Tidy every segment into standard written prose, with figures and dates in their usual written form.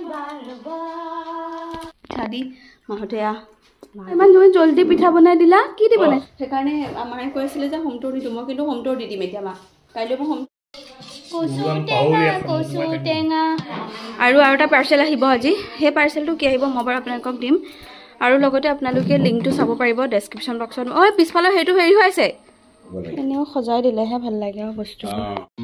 ছাদি মাহতেয়া ইমান তুমি জলদি পিঠা বনাই দিলা কি দি বনাই সেইকাৰণে আমাৰে কৈছিলে যে হোম টুৰ দি দিম কিন্তু হোম টুৰ দি দিম এতিয়া মা কাইলৈ মই হোম কচু টেঙা আৰু এটা পাৰ্চেল আহিব আজি সেই পাৰ্চেলটো কি আহিব মই বাৰু আপোনালোকক দিম আৰু লগতে আপোনালোকে লিংকটো চাব পাৰিব ডেছক্ৰিপশ্যন বক্সত ঐ পিছফালে সেইটো হেৰি হৈ আছে এনেও সজাই দিলেহে ভাল লাগে আৰু বস্তুটো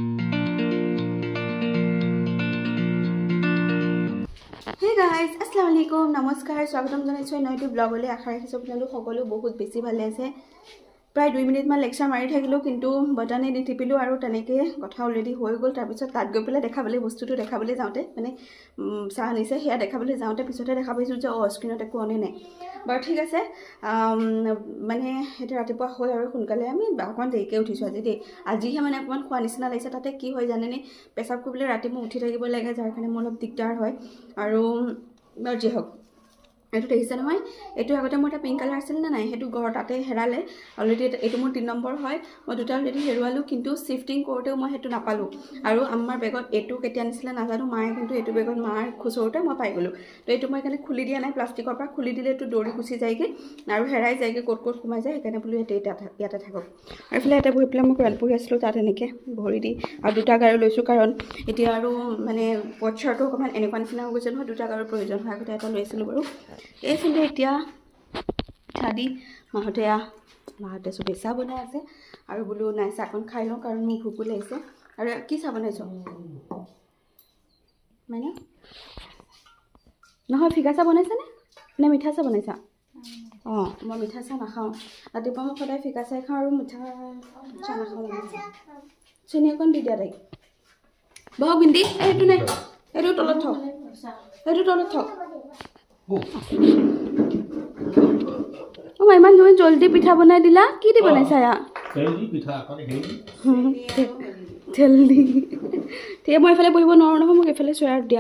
Hey guys, Assalamualaikum, Namaskar, Swagatam janaisu noytu blog ole akhar rakhisu apnalok সকলো বহুত বেছি ভালে আছে প্ৰায় 2 মিনিট মান লেকচাৰ মাৰি থাকিলো কিন্তু বটনে দি টিপিলো আৰু তেনেকে কথা অলৰেডি হৈ গল তাৰ পিছত তাত গৈ পেলাই দেখাবলৈ বস্তুটো দেখাবলৈ যাওঁতে মানে চাহ নিছে হেয়া দেখাবলৈ যাওঁতে পিছতে দেখা পাইছো যে স্ক্ৰিনত একো অনে নাই বাৰু ঠিক আছে মানে এটা ৰাতিপুৱা হৈ আৰু সোনকালে আমি অকমান দেৰিকে উঠিছো আজিহে মানে অকমান খোৱা নিচিনা লাগিছে তাতে কি হয় জানেনে পেছাব কৰিবলৈ ৰাতি মই উঠি থাকিব লাগে যাৰ কাৰণে মোৰ অলপ দিগদাৰ হয় আৰু যি হওক এইটো দেখিছে নহয় এইটো আগতে মোৰ এটা পিংক কালাৰ আছিল না নাই সেইটো ঘৰ তাতে হেৰালে অলৰেডি এইটো মোৰ 3 নম্বৰ হয় মই দুটা অলৰেডি হেৰুৱালো কিন্তু শিফটিং কৰোতেও মই সেইটো নাপালো আৰু আমাৰ বেগত এইটো কেতিয়া নিছিলে নাজানো মায়ে কিন্তু এইটো বেগত মাৰ খুচৰতে মই পাই গলো তো এইটো মই কাৰণে খুলি দিয়া নাই প্লাষ্টিকৰ পৰা খুলি দিলে এইটো দৌৰি গুচি যায়গে আৰু হেৰাই যায়গে ক'ত সোমাই যায় সেইকাৰণে বোলো ইয়াতে থাকক আৰু ফলে এটা বহি পেলাই মই কুৰাণ পঢ়ি আছিলো তাত এনেকে ভৰি দি আৰু দুটা গাৰু লৈছো কাৰণ এতিয়া আৰু মানে পছৰটো অকমান এনেকুৱা নিচিনা হৈ গৈছে নহয় দুটা গাৰুৰ প্ৰয়োজন হয় আগতে এটা লৈছিলো বাৰু এই কিন্তু এতিয়া ছাদি মাহতে চবে চাহ বনাই আছে আৰু বোলো নাই চাহকণ খাই লওঁ কাৰণ মোৰ ভোকো লাগিছে আৰু কি চাহ বনাইছ মানে নহয় ফিকা চাহ বনাইছানে নে মিঠা চাহ বনাইছা অঁ মই মিঠা চাহ নাখাওঁ ৰাতিপুৱা মই সদায় ফিকা চাহ খাওঁ আৰু মিঠা চাহ নাখাওঁ চেনি অকণ দি দিয়া তাইক বহক বিন্দি এইটো নাই এইটো তলত থক ইমান তুমি জলদি পিঠা বনাই দিলা কি দি বনাইছা জলদি ঠিক মই এইফালে বহিব নোৱাৰো নহয় মোক এইফালে চয়াৰ দিয়া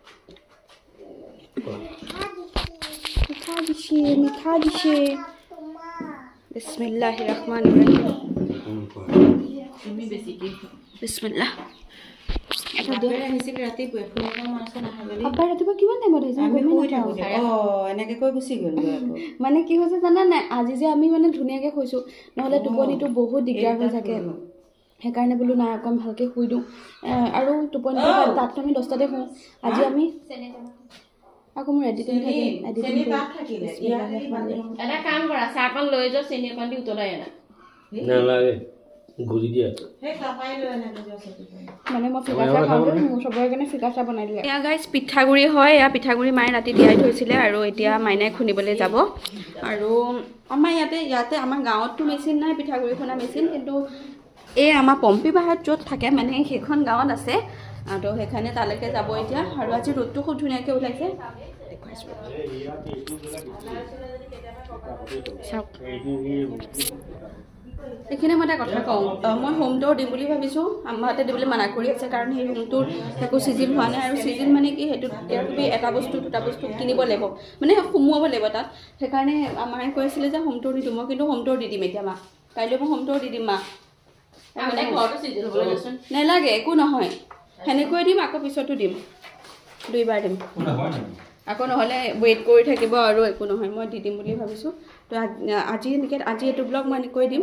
মিঠা দিছে বিসমিল্লাহিৰ ৰহমানিৰ ৰহিম বিসমিল্লাহ মানে কি হৈছে জানা নাই আজি যে আমি মানে ধুনীয়াকে শুইছো নহলে টোপনিটো বহুত দিগদাৰ হৈ থাকে সেইকাৰণে বোলো নাই অকণ ভালকে শুই দিওঁ আৰু টোপনিটো তাততো আমি 10টাতে শুওঁ আজি আমি আকৌ মোৰ এডিটিং এটা কাম কৰা চাহকণ লৈ যাও চেনি অকণ দি উতলাই আনা নালাগে গুলি দিয়া হে কাপাই লৈ আনা মানে মই ফিকা চাহ খাওঁ মোৰ সবৰে কাৰণে ফিকা চাহ বনাই দিলে এয়া গাইছ পিঠাগুৰি হয় এয়া পিঠাগুৰি মায়ে ৰাতি তিয়াই থৈছিলে আৰু এতিয়া মাইনাই খুন্দিবলৈ যাব আৰু আমাৰ ইয়াতে আমাৰ গাঁৱততো মেচিন নাই পিঠাগুৰি খুন্দা মেচিন কিন্তু এই আমাৰ পম্পী বাহাত য'ত থাকে মানে সেইখন গাঁৱত আছে তো সেইকাৰণে তালৈকে যাব এতিয়া আৰু আজি ৰ'দটো খুব ধুনীয়াকৈ ওলাইছে এইখিনি মই এটা কথা কওঁ মই হোম টুৰ দিম বুলি ভাবিছোঁ আমাৰতে দিবলৈ মানা কৰি আছে কাৰণ সেই হোম টুৰ একো চিজন হোৱা নাই আৰু চিজন মানে কি সেইটো এটা বস্তু দুটা বস্তু কিনিব লাগিব মানে সোমোৱাব লাগিব তাত সেইকাৰণে আমাৰে কৈ আছিলে যে হোম টুৰ দি দিম মই কিন্তু হোম টুৰ দি দিম এতিয়া মা কাইলৈ মই হোম টুৰ দি দিম মা নেলাগে একো নহয় সেনেকৈ দিম আকৌ পিছতো দিম দুইবাৰ দিম আকৌ নহ'লে ৱেইট কৰি থাকিব আৰু একো নহয় মই দি দিম বুলি ভাবিছোঁ তো আজি এইটো ব্লগ মই কৈ দিম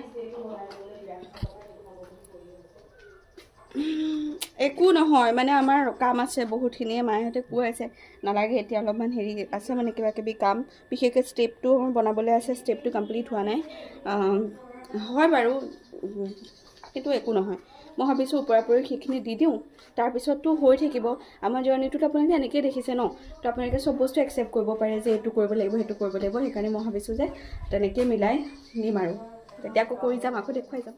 একো নহয় মানে আমাৰ কাম আছে বহুতখিনিয়ে মায়েহঁতে কৈ আছে নালাগে এতিয়া অলপমান হেৰি আছে মানে কিবা কিবি কাম বিশেষকৈ ষ্টেপটো বনাবলৈ আছে ষ্টেপটো কমপ্লিট হোৱা নাই হয় বাৰু কিন্তু একো নহয় মই ভাবিছোঁ ওপৰাপৰি সেইখিনি দি দিওঁ তাৰপিছততো হৈ থাকিব আমাৰ জাৰ্ণিটোত আপোনালোকে এনেকৈ দেখিছে ন তো আপোনালোকে চব বস্তু একচেপ্ট কৰিব পাৰে যে এইটো কৰিব লাগিব সেইটো কৰিব লাগিব সেইকাৰণে মই ভাবিছোঁ যে তেনেকৈ মিলাই নিম আৰু তেতিয়া আকৌ কৰি যাম আকৌ দেখুৱাই যাম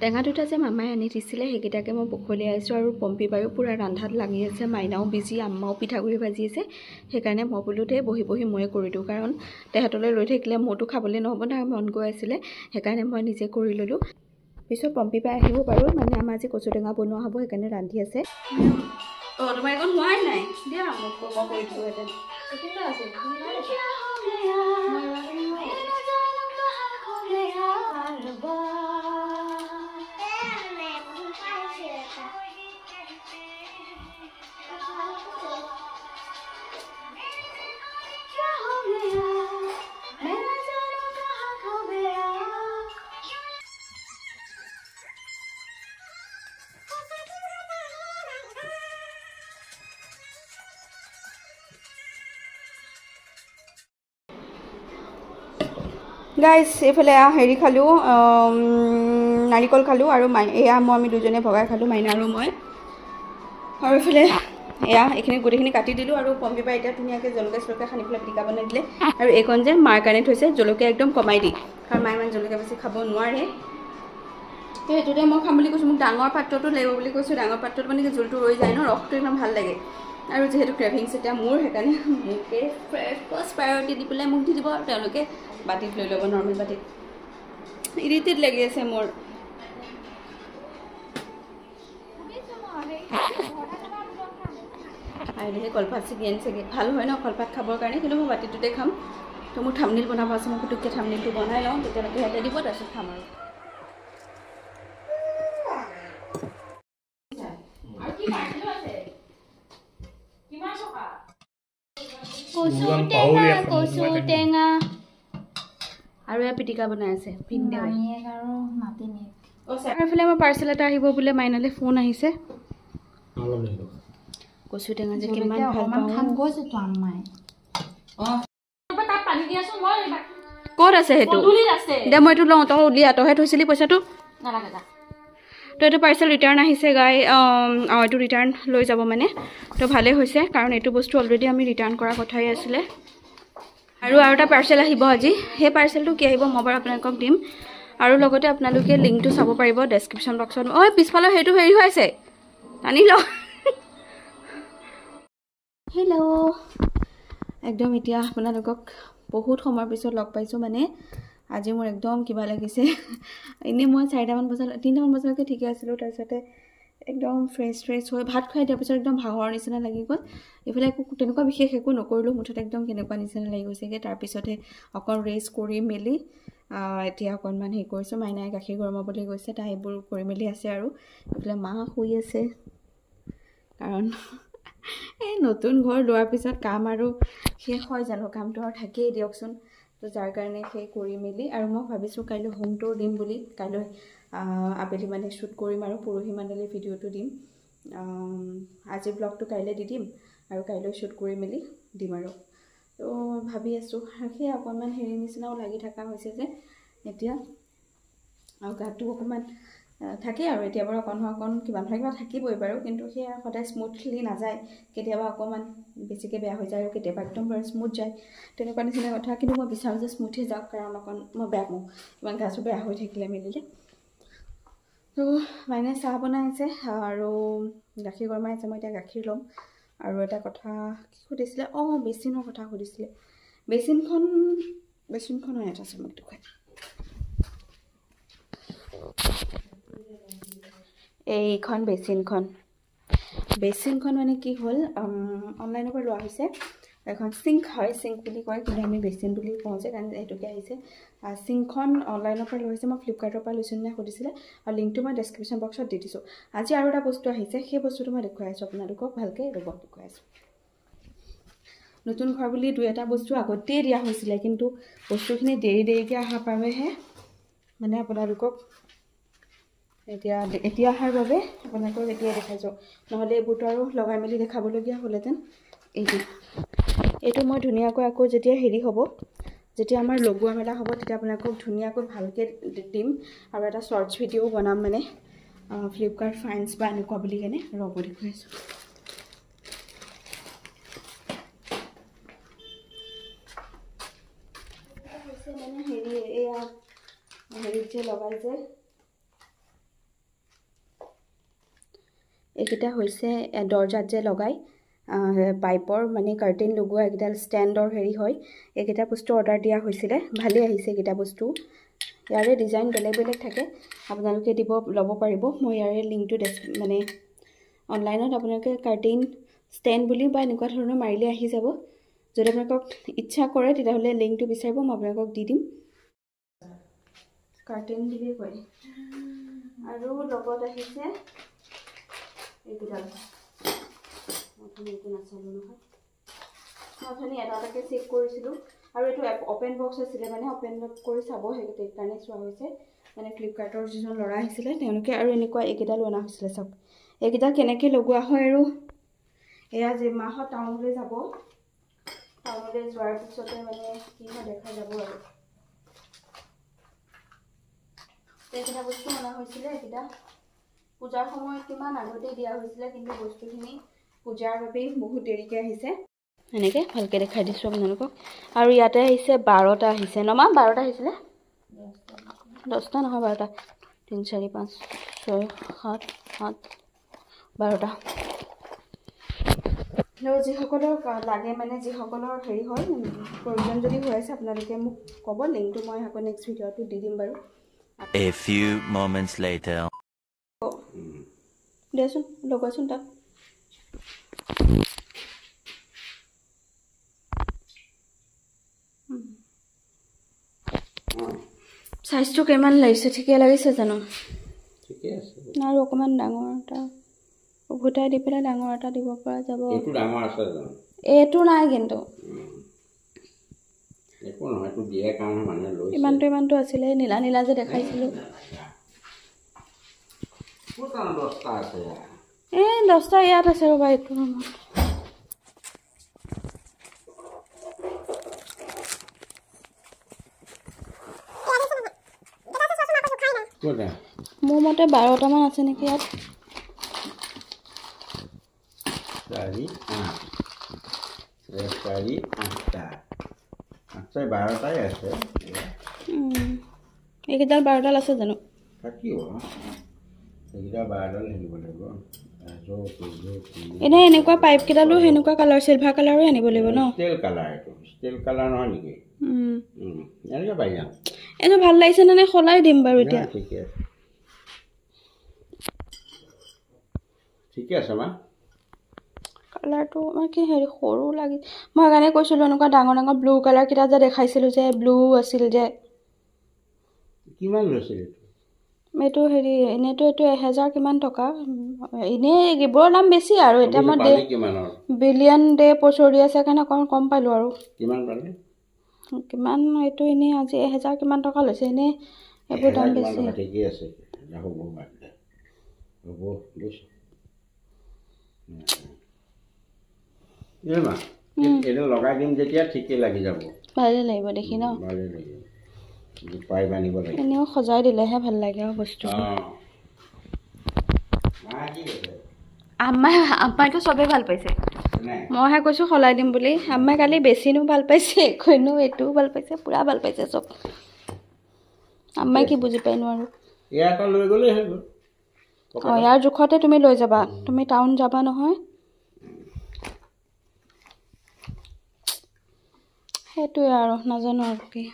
টেঙা দুটা যে মামাই আনি দিছিলে সেইকেইটাকে মই বখলিয়াই আছোঁ আৰু পম্পী বায়ু পূৰা ৰান্ধাত লাগি আছে মাইনাও বিজি আম্মাও পিঠাগুড়ি ভাজি আছে সেইকাৰণে মই বোলো দে বহি বহি ময়ে কৰি দিওঁ কাৰণ তেহেঁতলৈ ৰৈ থাকিলে মোৰতো খাবলৈ নহ'ব না মন গৈ আছিলে সেইকাৰণে মই নিজে কৰি ল'লোঁ পিছত পম্পী বাই আহিব বাৰু মানে আমাৰ আজি কচু টেঙা বনোৱা হ'ব সেইকাৰণে ৰান্ধি আছে অঁ তোমাৰ এখন হোৱাই নাই দিয়া মোক মই কৰি দিলোঁহেঁতেন গাইজ এইফালে হেৰি খালোঁ নাৰিকল খালোঁ আৰু এয়া মই আমি দুজনে ভগাই খালোঁ মাইনা আৰু মই আৰু এইফালে এয়া এইখিনি গোটেইখিনি কাটি দিলোঁ আৰু পম্পী বাই এতিয়া ধুনীয়াকৈ জলকীয়া চলকীয়া সানি পেলাই পিটিকা বনাই দিলে আৰু এইখন যে মাৰ কাৰণে থৈছে জলকীয়া একদম কমাই দি কাৰণ মায়ে ইমান জলকীয়া বেছি খাব নোৱাৰে তো সেইটোতে মই খাম বুলি কৈছোঁ মোক ডাঙৰ পাত্ৰটো লাগিব বুলি কৈছোঁ ডাঙৰ পাত্ৰটো মানে কি জোলটো ৰৈ যায় ন ৰসটো ইমান ভাল লাগে আৰু যিহেতু ক্ৰেভিংছ এতিয়া মোৰ সেইকাৰণে মোকে ফাৰ্ষ্ট প্ৰায়ৰিটি দি পেলাই মোক দি দিব আৰু তেওঁলোকে বাটিত লৈ ল'ব নৰ্মেল বাটিত ইৰিটেড লাগি আছে মোৰ আহিলেহে কলপাত ছিগি আনিছেগৈ ভাল হয় ন কলপাত খাবৰ কাৰণে কিন্তু মই বাটিটোতে খাম তো মোৰ থামনেইল বনাব আছে মই পুটুককৈ থামনেইলটো বনাই লওঁ তেতিয়ালৈকে সিহঁতে দিব তাৰপিছত খাম আৰু কচু টেঙা আৰু এয়া পিটিকা বনাই আছে এইফালে আমাৰ পাৰ্চেল এটা আহিব বোলে মাইনালে ফোন আহিছে কচু টেঙা যে কিমান ভাল পাওঁ ক'ত আছে সেইটো দে মই এইটো লওঁ তই উলিয়া তইহে থৈছিলি পইচাটো তো এইটো পাৰ্চেল ৰিটাৰ্ণ আহিছে গাই এইটো ৰিটাৰ্ণ লৈ যাব মানে তো ভালেই হৈছে কাৰণ এইটো বস্তু অলৰেডি আমি ৰিটাৰ্ণ কৰা কথাই আছিলে আৰু এটা পাৰ্চেল আহিব আজি সেই পাৰ্চেলটো কি আহিব মই বাৰু আপোনালোকক দিম আৰু লগতে আপোনালোকে লিংকটো চাব পাৰিব ডেছক্ৰিপশ্যন বক্সত ঐ পিছফালৰ সেইটো হেৰি হৈ আছে টানি ল হেল্ল' একদম এতিয়া আপোনালোকক বহুত সময়ৰ পিছত লগ পাইছোঁ মানে আজি মোৰ একদম কিবা লাগিছে এনেই মই 3টামান বজালৈকে ঠিকে আছিলোঁ তাৰপিছতে একদম ফ্ৰেছ হৈ ভাত খাই দিয়াৰ পিছত একদম ভাগৰৰ নিচিনা লাগি গ'ল এইফালে একো তেনেকুৱা বিশেষ একো নকৰিলোঁ মুঠতে একদম কেনেকুৱা নিচিনা লাগি গৈছেগৈ তাৰপিছতে অকণ ৰেষ্ট কৰি মেলি এতিয়া অকণমান হেৰি কৰিছোঁ মাইনাই গাখীৰ গৰমাবলৈ গৈছে তাই এইবোৰ কৰি মেলি আছে আৰু এইফালে মা শুই আছে কাৰণ এই নতুন ঘৰ লোৱাৰ পিছত কাম আৰু শেষ হয় জানো কামটো আৰু থাকেই দিয়কচোন তো যাৰ কাৰণে সেই কৰি মেলি আৰু মই ভাবিছোঁ কাইলৈ হোম টুৰ দিম বুলি কাইলৈ আবেলি মানে শ্বুট কৰিম আৰু পৰহি মানলৈ ভিডিঅ'টো দিম আজি ব্লগটো কাইলৈ দি দিম আৰু কাইলৈ শ্বুট কৰি মেলি দিম আৰু তো ভাবি আছোঁ সেই অকণমান হেৰি নিচিনাও লাগি থকা হৈছে যে এতিয়া আৰু গাটো অকণমান থাকে আৰু এতিয়া বাৰু অকণ কিবা নহয় কিবা থাকিবই বাৰু কিন্তু সেয়া সদায় স্মুথলি নাযায় কেতিয়াবা অকণমান বেছিকৈ বেয়া হৈ যায় আৰু কেতিয়াবা একদম বাৰু স্মুথ যায় তেনেকুৱা নিচিনা কথা কিন্তু মই বিচাৰোঁ যে স্মুথে যাওক কাৰণ অকণ মই বেয়া পাওঁ ইমান গাটো বেয়া হৈ থাকিলে মেলিলে তো মাইনাই চাহ বনাই আছে আৰু গাখীৰ গৰমাই আছে মই এতিয়া গাখীৰ ল'ম আৰু এটা কথা কি সুধিছিলে বেচিনৰ কথা সুধিছিলে বেচিনখন হয় এটা আছে মোক দেখুৱাই এইখন বেচিনখন মানে কি হ'ল অনলাইনৰ পৰা লোৱা হৈছে এখন সিংক হয় সিংক বুলি কয় কিন্তু আমি বেচিন বুলি কওঁ যে কাৰণ এইটোকে আহিছে সিংকখন অনলাইনৰ পৰা লোৱা হৈছে মই ফ্লিপকাৰ্টৰ পৰা লৈছোঁ নে সুধিছিলে আৰু লিংকটো মই ডেছক্ৰিপশ্যন বক্সত দি দিছোঁ আজি আৰু এটা বস্তু আহিছে সেই বস্তুটো মই দেখুৱাই আছোঁ আপোনালোকক ভালকৈ ৰ'বত দেখুৱাই আছোঁ নতুন ঘৰ বুলি 2-এটা বস্তু আগতেই দিয়া হৈছিলে কিন্তু বস্তুখিনি দেৰিকৈ অহাৰ বাবেহে মানে আপোনালোকক এতিয়া অহাৰ বাবে আপোনালোকক এতিয়া দেখাইছোঁ নহ'লে এইবোৰতো আৰু লগাই মেলি দেখাবলগীয়া হ'লহেঁতেন এইটো মই ধুনীয়াকৈ আকৌ যেতিয়া হেৰি হ'ব যেতিয়া আমাৰ লগোৱা মেলা হ'ব তেতিয়া আপোনালোকক ধুনীয়াকৈ ভালকৈ দিম আৰু এটা শ্বৰ্টছ ভিডিঅ' বনাম মানে ফ্লিপকাৰ্ট ফাইন্স বা এনেকুৱা বুলি কেনে ৰ'ব দেখুৱাইছোঁ মানে হেৰি এয়া হেৰিত যে লগাই যে এইকেইটা হৈছে দৰ্জাত যে লগাই পাইপৰ মানে কাৰ্টেইন লগোৱা এইকেইডাল ষ্টেণ্ডৰ হেৰি হয় এইকেইটা বস্তু অৰ্ডাৰ দিয়া হৈছিলে ভালেই আহিছে এইকেইটা বস্তু ইয়াৰে ডিজাইন বেলেগ বেলেগ থাকে আপোনালোকে ল'ব পাৰিব মই ইয়াৰে লিংকটো মানে অনলাইনত আপোনালোকে কাৰ্টেইন ষ্টেণ্ড বুলি বা এনেকুৱা ধৰণৰ মাৰিলে আহি যাব যদি আপোনালোকক ইচ্ছা কৰে তেতিয়াহ'লে লিংকটো বিচাৰিব মই আপোনালোকক দি দিম কাৰ্টেইন বুলিয়ে কয় আৰু লগত আহিছে এইকেইডাল এইটো নাচালোঁ নহয় মই অথনি এটাকে চেক কৰিছিলোঁ আৰু এইটো অপেন বক্স আছিলে মানে অপেন কৰি চাব সেইকাৰণে চোৱা হৈছে মানে ফ্লিপকাৰ্টৰ যিজন ল'ৰা আহিছিলে তেওঁলোকে আৰু এনেকুৱা এইকেইডাল অনা হৈছিলে চাওক এইকেইডাল কেনেকৈ লগোৱা হয় আৰু এয়া যে মাহত টাউনলৈ যাব টাউনলৈ যোৱাৰ পিছতে মানে কি হয় দেখা যাব আৰু এইকেইটা বস্তু অনা হৈছিলে এইকেইটা পূজাৰ সময়ত কিমান আগতেই দিয়া হৈছিলে কিন্তু বস্তুখিনি পূজাৰ বাবেই বহুত দেৰিকৈ আহিছে এনেকৈ ভালকৈ দেখাই দিছোঁ আপোনালোকক আৰু ইয়াতে আহিছে 12টা আহিছে নমা 12টা আহিছিলে 10টা নহয় 12টা 3 4 5 6 7 8 12টা আৰু যিসকলৰ লাগে মানে যিসকলৰ হেৰি হয় প্ৰয়োজন যদি হৈ আছে আপোনালোকে মোক ক'ব লিংকটো মই আকৌ নেক্সট ভিডিঅ'টো দি দিম বাৰু A few moments later দেচোন লগোৱাচোন তাক সাইজটো কেমান লাগিছে ঠিকে লাগিছে জানো ঠিকে আছে আৰু অকমান ডাঙৰ এটা উভতাই দি পেলাই ডাঙৰ এটা দিব পৰা যাব এইটো ডাঙৰ আছে জানো এইটো নাই কিন্তু একো নহয় এইটো দিয়ে কাৰণে মানুহে লৈছে ইমানটো আছিলে নীলা নীলা যে দেখাইছিলোঁ কোন 10টা আছে 10টা ইয়াত আছে ৰ'বা এইটো মোৰ মতে 12টা মান আছে নেকি ইয়াত 4 8টা আচ্ছা 12টাই আছে এইকেইডাল 12ডাল আছে জানো থাকিব এইকেইটা 12ডাল আনিব লাগিব এনে এনেকুৱা পাইপ কেইডালো সেনেকুৱা কালাৰ চিলভাৰ কালাৰো আনিব লাগিব ন ষ্টিল কালাৰ এইটো ষ্টিল কালাৰ নহয় নেকি এনেকৈ পাই যাম এইটো ভাল লাগিছে নে সলাই দিম বাৰু এতিয়া ঠিকে আছে ঠিকে আছে মা কালাৰটো আমাৰ কি হেৰি সৰু লাগি মই কাৰণে কৈছিলোঁ এনেকুৱা ডাঙৰ ডাঙৰ ব্লু কালাৰ কেইটা যে দেখাইছিলোঁ যে ব্লু আছিল যে কিমান লৈছিল এইটো হেৰি এনেইতো এইটো 1000 কিমান টকা এনেই এইবোৰৰ দাম বেছি আৰু এতিয়া মই বিলিয়ন ডে পচৰি আছে কাৰণে অকণ কম পালোঁ আৰু কিমান এইটো এনেই আজি 1000 কিমান টকা লৈছে এনেই এইবোৰ দাম বেছি ঠিকেই আছে হ'ব বুজিছোঁ এইটো লগাই দিম যেতিয়া ঠিকেই লাগি যাব ভালেই লাগিব দেখি ন ভালেই লাগিব পাইপ আনিব লাগিব এনেও সজাই দিলেহে ভাল লাগে আৰু বস্তু আম্মাইতো চবেই ভাল পাইছে মইহে কৈছোঁ সলাই দিম বুলি আম্মাই কালি বেছিনো ভাল পাইছে একোনো এইটোও ভাল পাইছে পূৰা ভাল পাইছে চব আম্মাই কি বুজি পাই নোৱাৰো ইয়াৰ লৈ গ'লেই হৈ গ'ল ইয়াৰ জোখতে তুমি লৈ যাবা তুমি টাউন যাবা নহয় সেইটোৱে আৰু নাজানো আৰু কি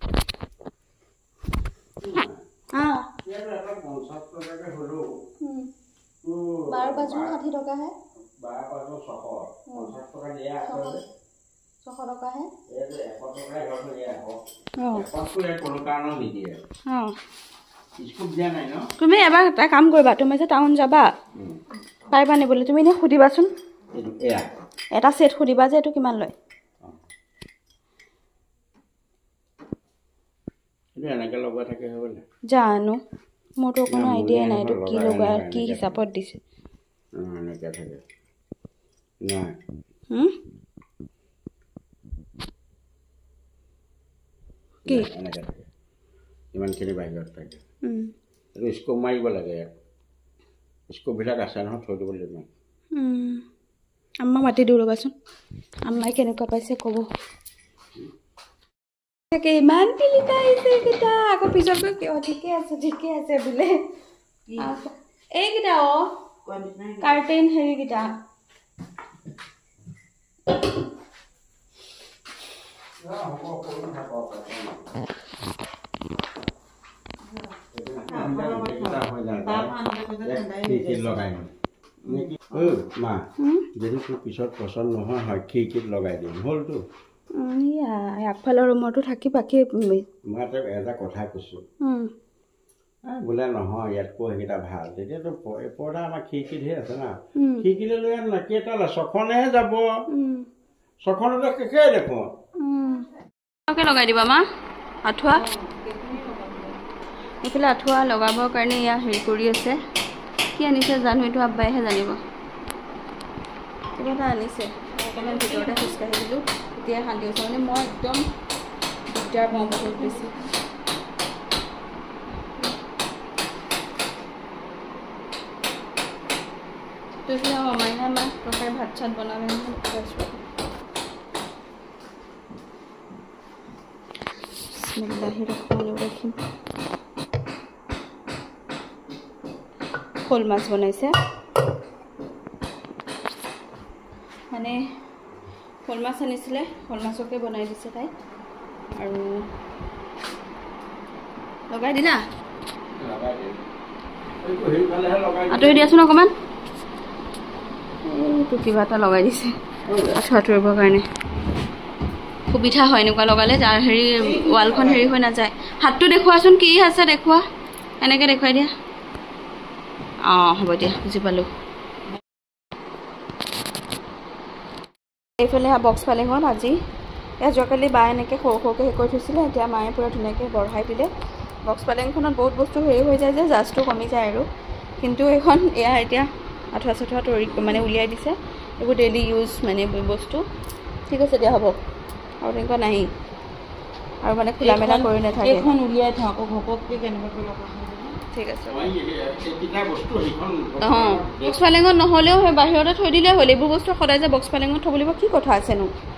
12 5 60 টকাহে 12 5 650 টকা দিয়া আছে 600 টকাহে এইটো 100 টকাই ঘৰত দিয়া কোনো কাৰণত নিদিয়ে স্কুপ দিয়া নাই ন তুমি এবাৰ এটা কাম কৰিবা তুমি যে টাউন যাবা পাইপ আনিবলৈ তুমি এনে সুধিবাচোন এটা সেট সুধিবা যে এইটো কিমান লয় এনেকৈ লগোৱা থাকে হ'বনে জানো মোৰতো কোনো আইডিয়া নাই এইটো কি লগোৱা কি হিচাপত দিছে এনেকৈ থাকে নাই কি এনেকৈ থাকে ইমানখিনি বাহিৰত থাকে এইটো স্কোপ মাৰিব লাগে ইয়াত স্কোপবিলাক আছে নহয় থৈ দিব লাগিব আম্মাক মাতি দিওঁ ৰ'বাচোন আম্মাই কেনেকুৱা পাইছে ক'ব ইমান পিলিকা আহিছে এইকেইটা আকৌ পিছত গৈ ঠিকে আছে বোলে এইকেইটা কাৰ্টেইন হেৰিকেইটা মা যদি তোৰ পিছত পচন্দ নহয় হয় খিৰিকীত লগাই দিম হ'লতো আগফালৰ ৰুমতো থাকি বাকী মই এটা কথা কৈছোঁ বোলে নহয় ইয়াতকৈ সেইকেইটা ভাল তেতিয়াতো পৰ্দা আমাৰ খিৰিকীতহে আছে না খিৰিকীলৈ লৈ আন না কেইটালে ছখনেহে যাব ছখনতে শেষেই দেখোঁ লগাই দিবা মা আঁঠুৱা এইফালে আঁঠুৱা লগাবৰ কাৰণে এয়া হেৰি কৰি আছে কি আনিছে জানো এইটো আব্বাইহে জানিব কিবা এটা আনিছে অকণমান ভিতৰতে খোজকাঢ়ি দিলোঁ এতিয়া শান্তি হৈছে মানে মই একদম দিগদাৰ পাওঁ বহুত বেছি তেতিয়া মাইনা মাছ তৰকাৰী ভাত চাত বনালে ৰাখিম শ'ল মাছ বনাইছে মানে শ'ল মাছ আনিছিলে শ'ল মাছকে বনাই দিছে তাই আৰু লগাই দিলা আঁতৰি দিয়াচোন অকণমান এইটো কিবা এটা লগাই দিছে আঁঠুৱা আঁতৰিবৰ কাৰণে সুবিধা হয় এনেকুৱা লগালে যাৰ হেৰি ৱালখন হেৰি হৈ নাযায় হাতটো দেখুৱাচোন কি আছে দেখুওৱা এনেকৈ দেখুৱাই দিয়া হ'ব দিয়া বুজি পালোঁ এইফালে বক্স পালেঙত আজি এয়া যোৱাকালি বায়ে এনেকৈ সৰু সৰুকৈ হেৰি কৰি থৈছিলে এতিয়া মায়ে পূৰা ধুনীয়াকৈ বঢ়াই দিলে বক্স পালেংখনত বহুত বস্তু হেৰি হৈ যায় যে জাজটো কমি যায় আৰু কিন্তু এইখন এয়া এতিয়া আঁঠুৱা চাঠুৱা তৰি মানে উলিয়াই দিছে এইবোৰ ডেইলি ইউজ মানে বস্তু ঠিক আছে দিয়া হ'ব আৰু তেনেকুৱা নাহি আৰু মানে খোলা মেলা কৰি নাথাকে এইখন উলিয়াই থওঁ আকৌ ঘপককৈ কেনেবাকৈ লগা ঠিক আছে বক্স পালেঙত নহ'লেও সেই বাহিৰতে থৈ দিলেই হ'ল এইবোৰ বস্তু সদায় যে বক্স পালেঙত থ'ব লাগিব কি কথা আছেনো